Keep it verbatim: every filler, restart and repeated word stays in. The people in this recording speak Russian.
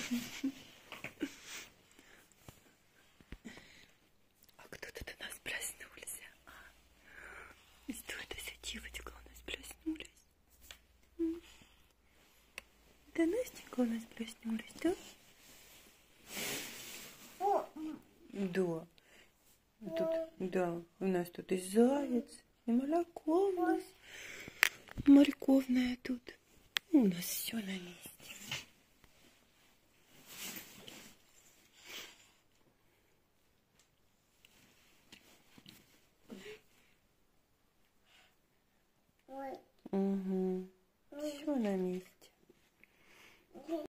А кто тут у нас проснулся? А? Что это за девочка у нас проснулась? Да Настенька у нас проснулась, да? Да. Тут, да, у нас тут и заяц, и молоко у нас морковное тут. У нас все на месте. Угу. Все на месте.